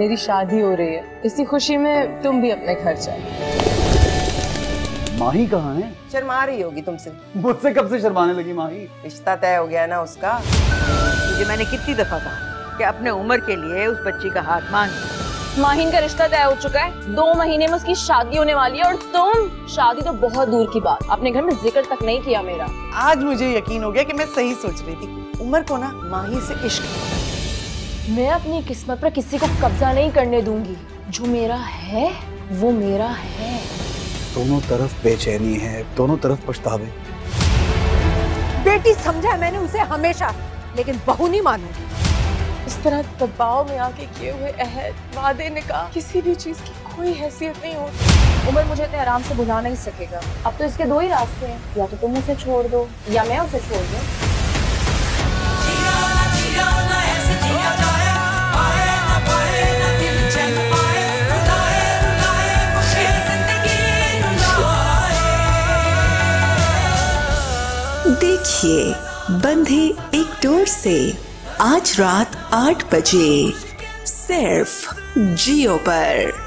मेरी शादी हो रही है, इसी खुशी में तुम भी अपने घर जाओ। माही कहाँ है? शर्मा रही होगी तुमसे। मुझसे कब से शर्माने लगी माही? रिश्ता तय हो गया ना उसका। तुझे मैंने कितनी दफा कहा कि अपने उम्र के लिए उस बच्ची का हाथ मांग। माहिन का रिश्ता तय हो चुका है, 2 महीने में उसकी शादी होने वाली है और तुम, शादी तो बहुत दूर की बात, अपने घर में जिक्र तक नहीं किया मेरा। आज मुझे यकीन हो गया कि मैं सही सोच रही थी। उमर को ना माही से इश्क। मैं अपनी किस्मत पर किसी को कब्जा नहीं करने दूंगी। जो मेरा है वो मेरा है। दोनों तरफ बेचैनी है, दोनों तरफ पछतावे। बेटी समझा है मैंने उसे हमेशा, लेकिन बहू नहीं मानूंगी। इस तरह दबाव में आके किए हुए अहद, वादे, निकाह, किसी भी चीज की कोई हैसियत नहीं होती। उमर मुझे इतने आराम से भुला नहीं सकेगा। अब तो इसके 2 ही रास्ते हैं, या तो तुम उसे छोड़ दो या मैं उसे छोड़ दूं। देखिए बंधे एक डोर से आज रात 8 बजे सिर्फ जियो पर।